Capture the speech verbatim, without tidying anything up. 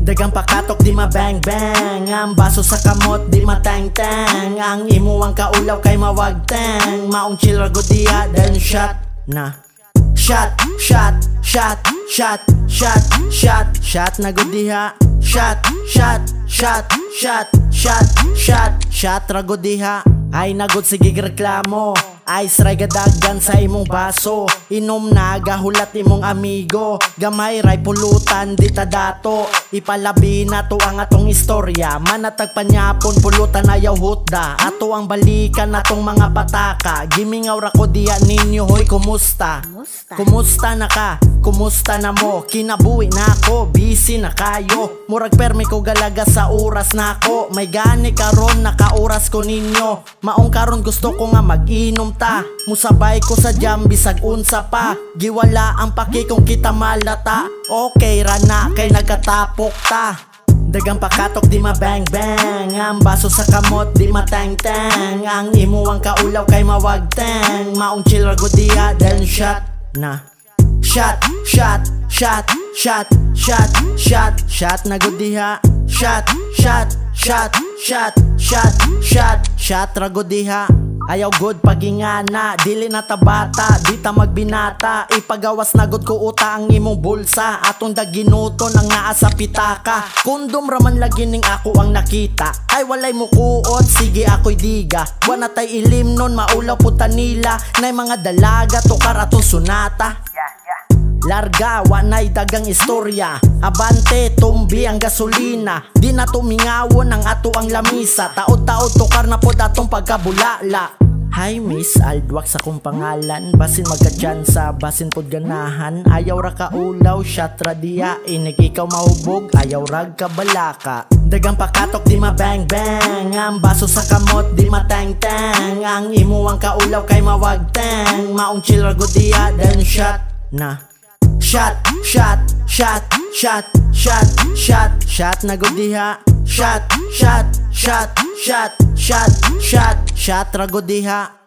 Dagang pakatok di mabang bang, ang baso sa kamot di matang tang, ang imuang kaulaw kay mawagtang, maong chill rago diya then shot na. Shot, shot, shot, shot, shot, shot, shot na gud diha. Shot, shot, shot, shot, shot, shot, shot rago diha. Ay nagod sige reklamo, ice ray gadagan sa imong baso, inom na gahulat imong amigo, gamay ray pulutan di ta dato, ipalabi na to ang atong istorya, manatag panyapon pulutan ayaw hutda, ato ang balikan atong mga pataka, gimingaw ra ko diya ninyo hoy kumusta? Kumusta na ka? Kumusta na mo? Kinabuhi na ako, busy na kayo, murag permi ko galaga sa oras na ako, may gani karon nakauras ko ninyo. Maong karon gusto ko nga mag-inom ta, musabay ko sa jam bisag unsa pa, giwala ang paki kung kita malata, okay ra na kay nagkatapok ta. Dagang pakatok di mabang bang, ang baso sa kamot di matang tang, ang imuang kaulaw kay mawagtang, maong chill rago diya then shot na. Shot, shot, shot, shot, shot, shot, shot na gud diha. Shot, shot, shot, shot, shot, shot, shot rago diha. Ayaw good pagingana, dili na ta bata, di ta magbinata, ipagawas na gud ko uta ang imong bulsa, atong daginuton ang naa sa pitaka, kondom raman lagi ning ako ang nakita, ay walay mukuot, sige ako'y diga, wala tay ilim nun, maulaw puta nila, nay mga dalaga to karato sunata. Larga, wanay dagang istorya, abante, tumbi ang gasolina, di na tumingawon ang ato ang lamisa, taod-taod tukar na pod atong pagkabulala. Hi miss, aldwak sa kong pangalan, basin magkadyansa, basin pod ganahan, ayaw ra kaulaw, shot ra diya, inig ikaw mahubog, ayaw rag kabalaka. Dagang pakatok di mabang bang, ang baso sa kamot di matang tang, ang imuang kaulaw kay mawagtang, maong chill rago diya then shot na. Shot, shot, shot, shot, shot, shot, shot na gud diha. Shot, shot, shot, shot, shot, shot, shot rago diha.